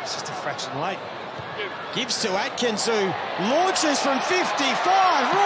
It's just a fraction late. Gives to Atkins, who launches from 55.